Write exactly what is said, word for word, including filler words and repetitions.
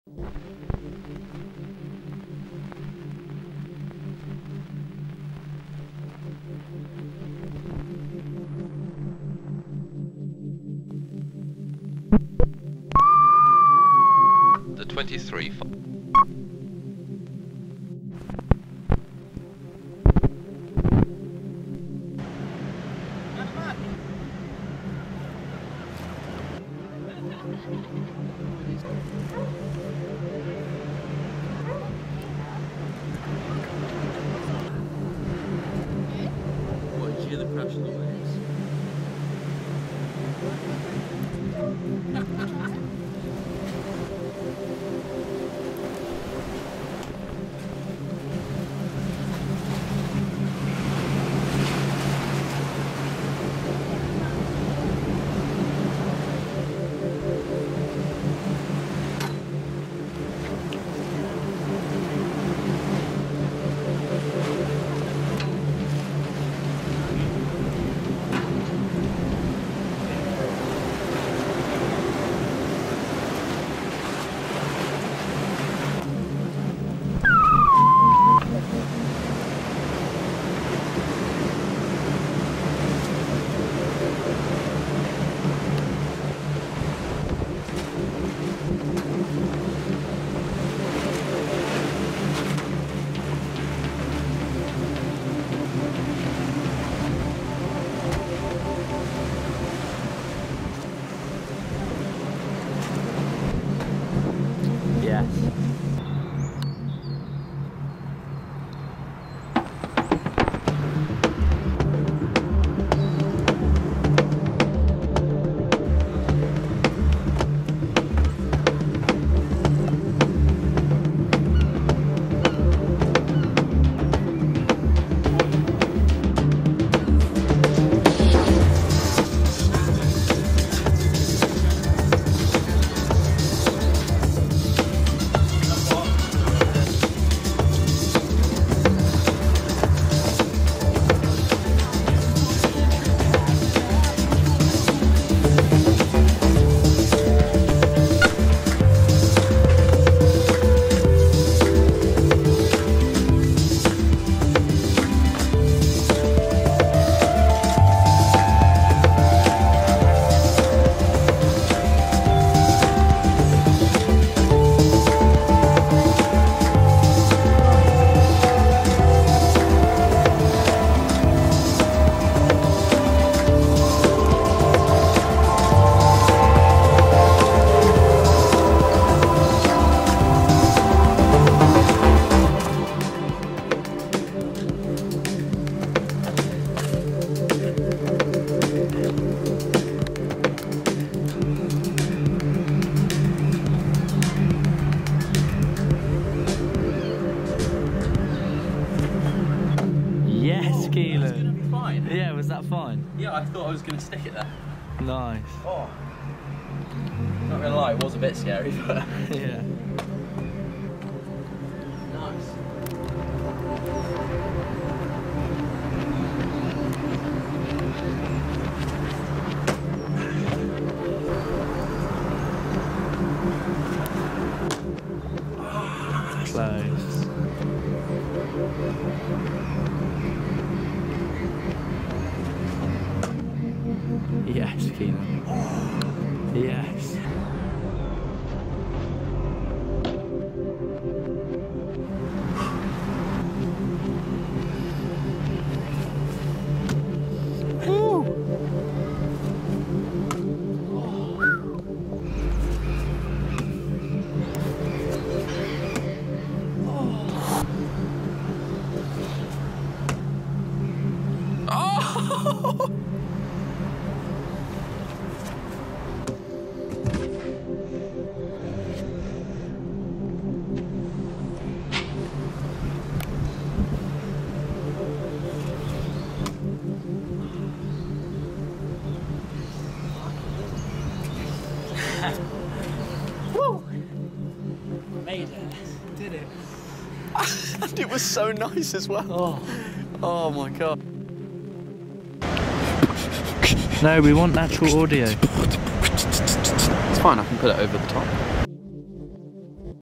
The twenty-three. What, did you hear the crash of the waves? Kelan. Fine. Yeah, was that fine? Yeah, I thought I was going to stick it there. Nice. Oh. Not gonna lie, it was a bit scary, but yeah. Nice. Close. Yes, Kelan. Yes. Woo! Made it. Did it. And it was so nice as well. Oh. Oh my god. No, we want natural audio. It's fine, I can put it over the top.